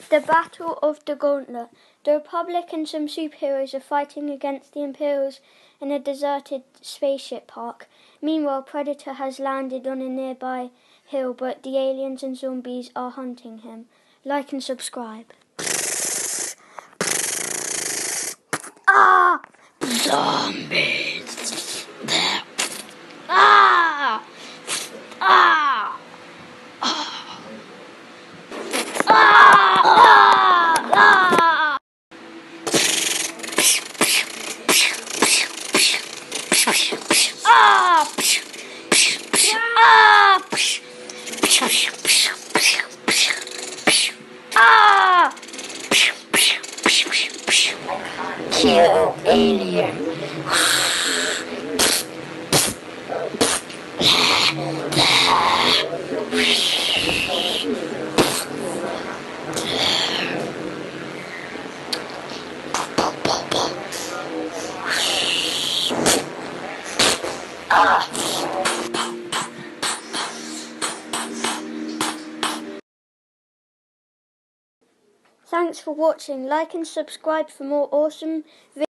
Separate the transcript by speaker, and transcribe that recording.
Speaker 1: The Battle of the Gauntlet. The Republic and some superheroes are fighting against the Imperials in a deserted spaceship park. Meanwhile, Predator has landed on a nearby hill, but the aliens and zombies are hunting him. Like and subscribe. Ah! Zombies! Ah! Ah! Ah! Ah! Kill alien. Thanks for watching. Like and subscribe for more awesome videos.